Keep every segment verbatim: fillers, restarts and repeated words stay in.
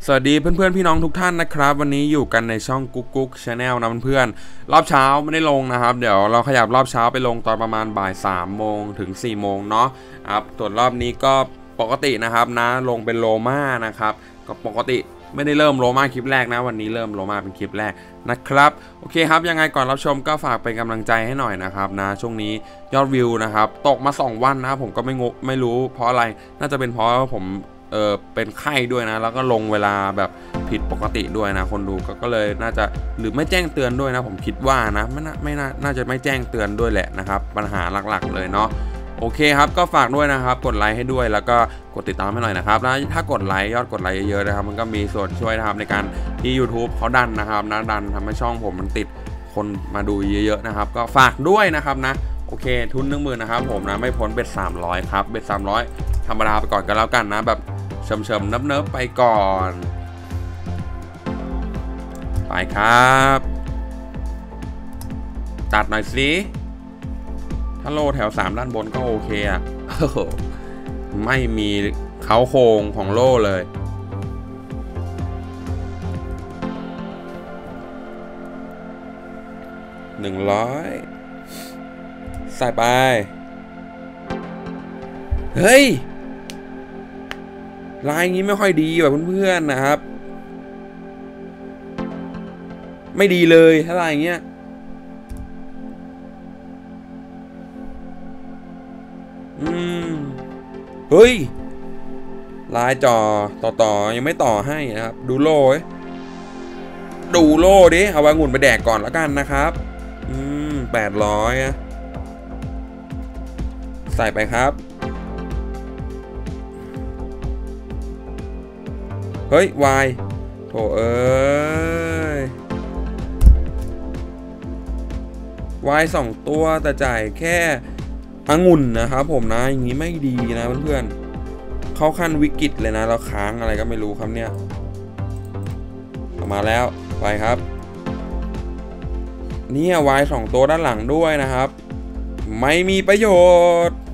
สวัสดีเพื่อนๆพี่น้องทุกท่านนะครับวันนี้อยู่กันในช่องกุ๊กกุ๊กชาแนลนะเพื่อนๆรอบเช้าไม่ได้ลงนะครับเดี๋ยวเราขยับรอบเช้าไปลงตอนประมาณบ่ายสามโมงถึงสี่โมงเนาะครับส่วนรอบนี้ก็ปกตินะครับนะลงเป็นโลมานะครับก็ปกติไม่ได้เริ่มโลมาคลิปแรกนะวันนี้เริ่มโลมาเป็นคลิปแรกนะครับโอเคครับยังไงก่อนรับชมก็ฝากเป็นกำลังใจให้หน่อยนะครับนะช่วงนี้ยอดวิวนะครับตกมาสองวันนะครับผมก็ไม่งไม่รู้เพราะอะไรน่าจะเป็นเพราะผมเออเป็นไข้ด้วยนะแล้วก็ลงเวลาแบบผิดปกติด้วยนะคนดูก็ก็เลยน่าจะหรือไม่แจ้งเตือนด้วยนะผมคิดว่านะไม่น่าไม่น่าน่าจะไม่แจ้งเตือนด้วยแหละนะครับปัญหาหลักๆเลยเนาะโอเคครับก็ฝากด้วยนะครับกดไลค์ให้ด้วยแล้วก็กดติดตามให้หน่อยนะครับแล้วถ้ากดไลค์ยอดกดไลค์เยอะๆนะครับมันก็มีส่วนช่วยนะครับในการที่ YouTube เขาดันนะครับนะดันทำให้ช่องผมมันติดคนมาดูเยอะๆนะครับก็ฝากด้วยนะครับนะโอเคทุนหนึ่งหมื่นนะครับผมนะไม่พ้นเบ็ดสามร้อยครับเบ็ดสามร้อยธรรมดาไปก่อนกันแล้วกันนะแบบเฉิมๆเนิบๆไปก่อนไปครับตัดหน่อยสิถ้าโลแถวสามด้านบนก็โอเคอะไม่มีเขาโครงของโล่เลยหนึ่งร้อยใส่ไปเฮ้ยลายงี้ไม่ค่อยดีแบบเพื่อนๆนะครับไม่ดีเลยถ้าลายอย่างเงี้ยอืมเฮ้ยลายจ่อต่อต่อยังไม่ต่อให้นะครับดูโล่ดูโล่ดิเอาวางหุ่นไปแดกก่อนแล้วกันนะครับอืมแปดร้อยใส่ไปครับเฮ้ยวายโถเอ้ยวายสองตัวแต่จ่ายแค่องุ่นนะครับผมนะอย่างนี้ไม่ดีนะเพื่อนๆเข้าขั้นวิกฤตเลยนะแล้วค้างอะไรก็ไม่รู้ครับเนี่ยออกมาแล้วไปครับเนี่ยวายสองตัวด้านหลังด้วยนะครับไม่มีประโยชน์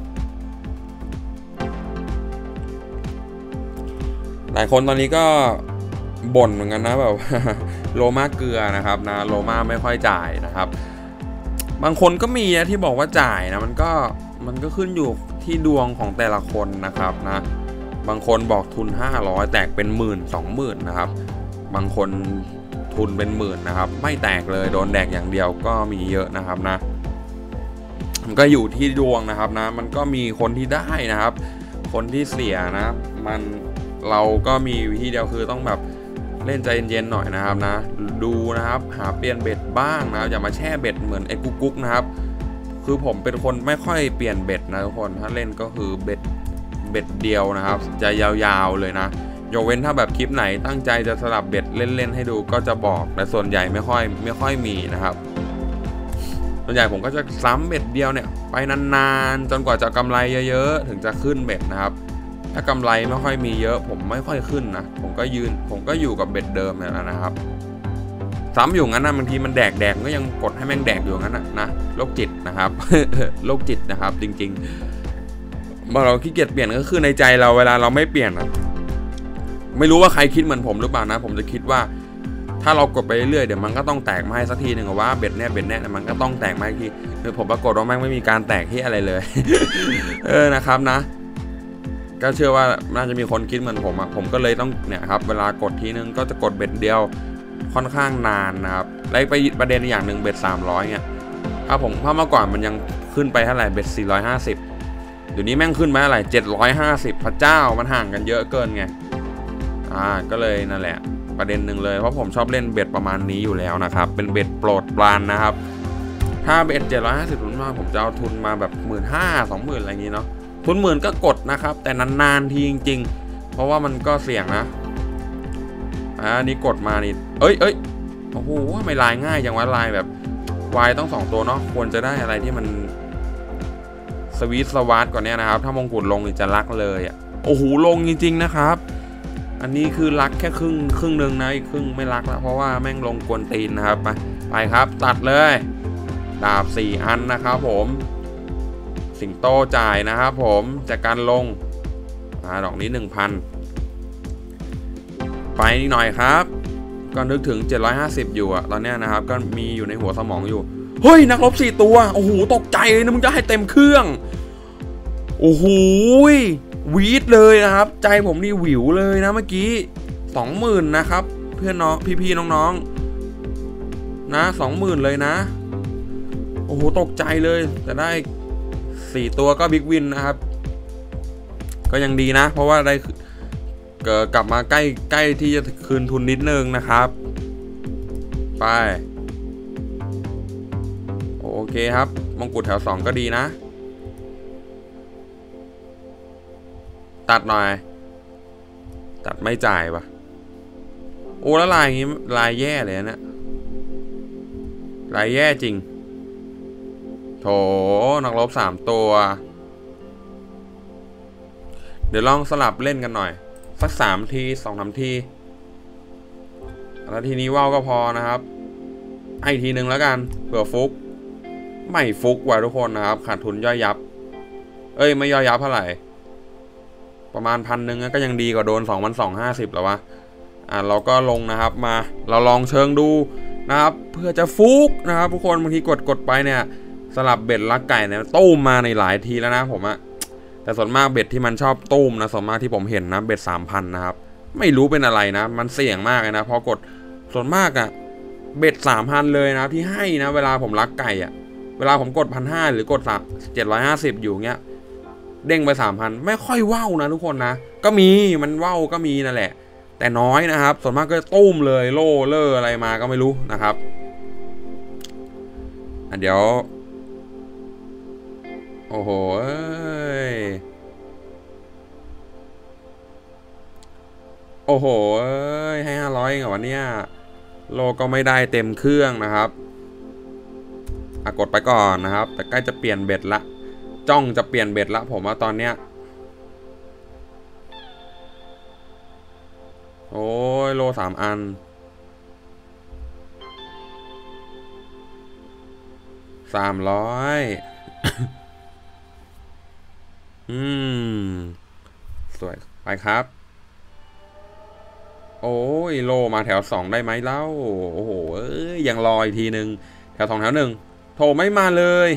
หลายคนตอนนี้ก็บ่นเหมือนกันนะแบบโลมาเกลือนะครับนะโลมาไม่ค่อยจ่ายนะครับบางคนก็มีนะที่บอกว่าจ่ายนะมันก็มันก็ขึ้นอยู่ที่ดวงของแต่ละคนนะครับนะบางคนบอกทุนห้าร้อยแตกเป็นหมื่นสองหมื่นนะครับบางคนทุนเป็นหมื่นนะครับไม่แตกเลยโดนแดกอย่างเดียวก็มีเยอะนะครับนะมันก็อยู่ที่ดวงนะครับนะมันก็มีคนที่ได้นะครับคนที่เสียนะมันเราก็มีวิธีเดียวคือต้องแบบเล่นใจเย็นๆหน่อยนะครับนะดูนะครับหาเปลี่ยนเบ็ดบ้างนะอย่ามาแช่เบ็ดเหมือนไอ้กุ๊กกุ๊กนะครับคือผมเป็นคนไม่ค่อยเปลี่ยนเบ็ดนะทุกคนถ้าเล่นก็คือเบ็ดเบ็ดเดียวนะครับจะยาวๆเลยนะยกเว้นถ้าแบบคลิปไหนตั้งใจจะสลับเบ็ดเล่นๆให้ดูก็จะบอกแต่ส่วนใหญ่ไม่ค่อยไม่ค่อยมีนะครับส่วนใหญ่ผมก็จะซ้ำเบ็ดเดียวเนี่ยไปนานๆจนกว่าจะกำไรเยอะๆถึงจะขึ้นเบ็ดนะครับถ้ากำไรไม่ค่อยมีเยอะผมไม่ค่อยขึ้นนะผมก็ยืนผมก็อยู่กับเบ็ดเดิมเนี่ยนะครับซ้ำอยู่งั้นนะบางทีมันแดกแดกก็ยังกดให้แม่งแดกอยู่งั้นนะนะโรคจิตนะครับ โรคจิตนะครับจริงๆเมื่อเราขี้เกียจเปลี่ยนก็คือในใจเราเวลาเราไม่เปลี่ยนนะไม่รู้ว่าใครคิดเหมือนผมหรือเปล่านะผมจะคิดว่าถ้าเรากดไปเรื่อยๆเดี๋ยวมันก็ต้องแตกมาให้สักทีหนึ่งว่าเบ็ดแน่เบ็ดแน่มันก็ต้องแตกมาอีกทีคือผมปรากฏว่าแม่งไม่มีการแตกที่อะไรเลย เออนะครับนะก็เชื่อว่าน่าจะมีคนคิดเหมือนผมอ่ะผมก็เลยต้องเนี่ยครับเวลากดทีนึงก็จะกดเบ็ดเดียวค่อนข้างนานนะครับและไปประเด็นอย่างหนึ่งเบ็ดสามร้อยเนี่ยถ้าผมถ้าเมื่อก่อนมันยังขึ้นไปเท่าไหร่เบ็ดสี่ร้อยห้าสิบเดี๋ยวนี้แม่งขึ้นไปเท่าไหร่เจ็ดร้อยห้าสิบพระเจ้ามันห่างกันเยอะเกินไงอ่าก็เลยนั่นแหละประเด็นหนึ่งเลยเพราะผมชอบเล่นเบ็ดประมาณนี้อยู่แล้วนะครับเป็นเบ็ดโปรดปรานนะครับถ้าเบ็ดเจ็ดร้อยห้าสิบทุนมาผมจะเอาทุนมาแบบหมื่นห้าสองหมื่นอะไรอย่างนี้เนาะทุนหมื่นก็กดนะครับแต่นานๆทีจริงๆเพราะว่ามันก็เสี่ยงนะอ่านี่กดมานี่เอ้ยเอ้ยโอ้โหไม่ลายง่ายอย่างว่าลายแบบวายต้องสองตัวเนาะควรจะได้อะไรที่มันสวีทสวัสดก่อนเนี้ยนะครับถ้ามงกุฎลงจะรักเลยอ่ะโอ้โหลงจริงๆนะครับอันนี้คือรักแค่ครึ่งครึ่งหนึ่งนะอีกครึ่งไม่รักแล้วเพราะว่าแม่งลงกวนตีนนะครับไปไปครับตัดเลยดาบสี่อันนะครับผมสิงโตจ่ายนะครับผมจากการลงอ่าดอกนี้ หนึ่งพันไปนิดหน่อยครับก็นึกถึงเจ็ดร้อยห้าสิบอยู่อะตอนนี้นะครับก็มีอยู่ในหัวสมองอยู่เฮ้ยนักรบสี่ตัวโอ้โหตกใจเลยนะมึงจะให้เต็มเครื่องโอ้โหวีดเลยนะครับใจผมนี่หวิวเลยนะเมื่อกี้สองหมื่นนะครับเพื่อนน้องพี่ๆน้องๆนะสองหมื่นเลยนะโอ้โหตกใจเลยแต่ได้สี่ตัวก็บิ๊กวินนะครับก็ยังดีนะเพราะว่าได้กลับมาใกล้ใกล้ที่จะคืนทุนนิดนึงนะครับไปโอเคครับมงกุฎแถวสองก็ดีนะตัดหน่อยตัดไม่จ่ายปะโอ้แล้วลายอย่างงี้ลายแย่เลยนะลายแย่จริงโถนักรบสามตัวเดี๋ยวลองสลับเล่นกันหน่อยสักสามทีสองสามทีแล้วทีนี้ว่าวก็พอนะครับไอทีหนึ่งแล้วกันเผื่อฟุกไม่ฟุกว่ะทุกคนนะครับขาดทุนย่อยยับเอ้ยไม่ย่อยยับเท่าไหร่ประมาณพันหนึ่งก็ยังดีกว่าโดนสองพันสองห้าสิบแล้ววะอ่าเราก็ลงนะครับมาเราลองเชิงดูนะครับเพื่อจะฟุกนะครับทุกคนบางทีกดกดไปเนี่ยสลับเบ็ดลักไก่เนี่ยตู้มมาในหลายทีแล้วนะผมอะแต่ส่วนมากเบ็ดที่มันชอบตู้มนะส่วนมากที่ผมเห็นนะเบ็ดสามพันนะครับไม่รู้เป็นอะไรนะมันเสี่ยงมากเลยนะพอกดส่วนมากอะเบ็ดสามพันเลยนะที่ให้นะเวลาผมลักไก่อะเวลาผมกดพันห้าหรือกดสามเจ็ดร้อยห้าสิบอยู่เงี้ยเด้งไปสามพันไม่ค่อยว่าวนะทุกคนนะก็มีมันว่าวก็มีนั่นแหละแต่น้อยนะครับส่วนมากก็ตุ้มเลยโล่เล่ออะไรมาก็ไม่รู้นะครับอ่ะเดี๋ยวโอ้โหเอ้ยโอ้โหเอ้ยให้ห้าร้อยเองเหรอวะเนี่ยโลก็ไม่ได้เต็มเครื่องนะครับอ่ะกดไปก่อนนะครับแต่ใกล้จะเปลี่ยนเบ็ดละจ้องจะเปลี่ยนเบ็ดละผมว่าตอนเนี้ยโอ้ยโลสามอันสามร้อยอืมสวยไปครับโอ้ยโลมาแถวสองได้ไหมเล่าโอ้โหเอ้ยยังรออีกทีหนึ่งแถวสองแถวหนึ่งโถไม่มาเลย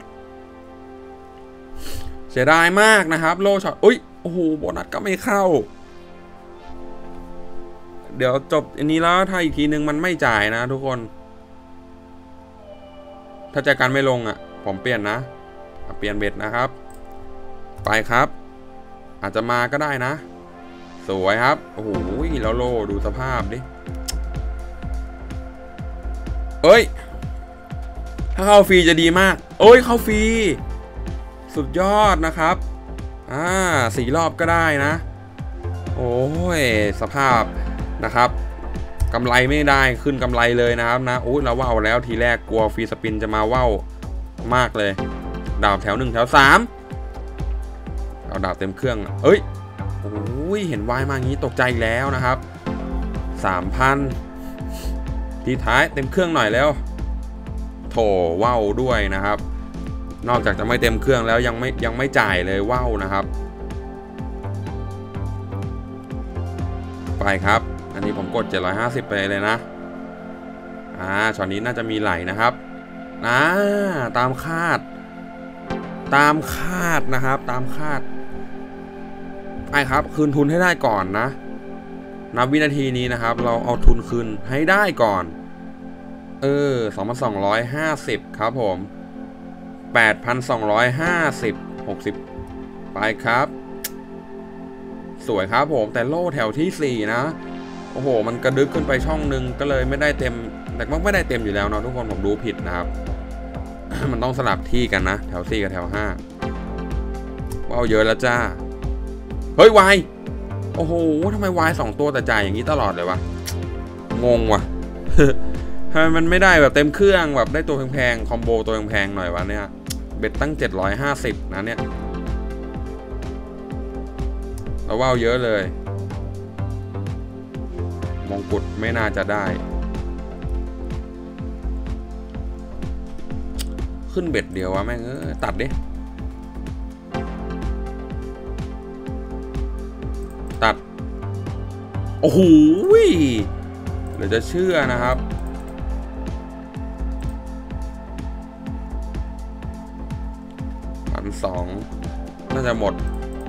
เสียดายมากนะครับโลช็อตอุ้ยโอ้โหโบนัสก็ไม่เข้าเดี๋ยวจบอันนี้แล้วถ้าอีกทีหนึ่งมันไม่จ่ายนะทุกคนถ้าใจกันไม่ลงอ่ะผมเปลี่ยนนะเปลี่ยนเบ็ดนะครับไปครับอาจจะมาก็ได้นะสวยครับโอ้โหแล้วโลดูสภาพดิเอ้ยถ้าเข้าฟรีจะดีมากเอ้ยเข้าฟรีสุดยอดนะครับอ่าสี่รอบก็ได้นะโอ้ยสภาพนะครับกำไรไม่ได้ขึ้นกำไรเลยนะครับนะโอ้ยเราว่าวแล้วทีแรกกลัวฟรีสปินจะมาว่าวมากเลยดาบแถวหนึ่งแถวสามเอาดาบเต็มเครื่องเอ้ยโอ้ยเห็นวายมางี้ตกใจแล้วนะครับสามพันทีท้ายเต็มเครื่องหน่อยแล้วโถว่าวด้วยนะครับนอกจากจะไม่เต็มเครื่องแล้วยังไม่ยังไม่จ่ายเลยว่าวนะครับไปครับอันนี้ผมกดเจ็ดร้อยห้าสิบไปเลยนะอ่าช็อตนี้น่าจะมีไหลนะครับอ่าตามคาดตามคาดนะครับตามคาดไอ้ครับคืนทุนให้ได้ก่อนนะนับวินาทีนี้นะครับเราเอาทุนคืนให้ได้ก่อนเออ สองพันสองร้อยห้าสิบ ครับผม แปดพันสองร้อยห้าสิบ หกสิบไปครับสวยครับผมแต่โล่แถวที่สี่นะโอ้โหมันกระดึกขึ้นไปช่องนึงก็เลยไม่ได้เต็มแต่มันไม่ได้เต็มอยู่แล้วเนาะทุกคนผมดูผิดนะครับ มันต้องสลับที่กันนะแถวสี่กับแถวห้าว้าวเยอะแล้วจ้าเฮ้ยวายโอ้โหทำไมวายสองตัวแต่จ่ายอย่างนี้ตลอดเลยวะงงว่ะ ทำไมมันไม่ได้แบบเต็มเครื่องแบบได้ตัวแพงๆคอมโบตัวแพงๆหน่อยวะเนี่ยเบ็ดตั้งเจ็ดร้อยห้าสิบนะเนี่ยแล้วว้าวเยอะเลยมงกุฎไม่น่าจะได้ขึ้นเบ็ดเดียววะแม่งเออตัดดิตัดโอ้โหเหลือจะเชื่อนะครับพันสองน่าจะหมด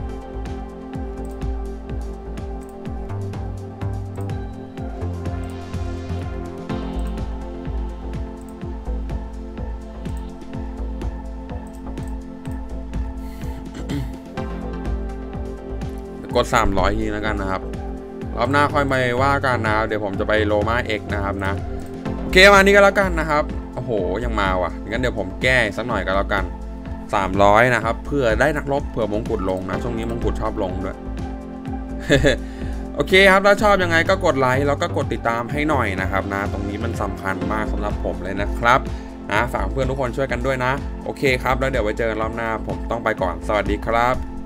กดสามร้อยทีแล้วกันนะครับรอบหน้าค่อยไปว่ากันนะเดี๋ยวผมจะไปโรม่าเอ็กนะครับนะโอเคมานี้ก็แล้วกันนะครับโอ้โหยังมาว่ะงั้นเดี๋ยวผมแก้สักหน่อยก็แล้วกันสามร้อยนะครับเพื่อได้นักรบเผื่อมงกุฎลงนะช่วงนี้มงกุฎชอบลงด้วย โอเคครับถ้าชอบยังไงก็กดไลค์แล้วก็กดติดตามให้หน่อยนะครับนะตรงนี้มันสำคัญมากสำหรับผมเลยนะครับนะฝากเพื่อนทุกคนช่วยกันด้วยนะโอเคครับแล้วเดี๋ยวไว้เจอกันรอบหน้าผมต้องไปก่อนสวัสดีครับ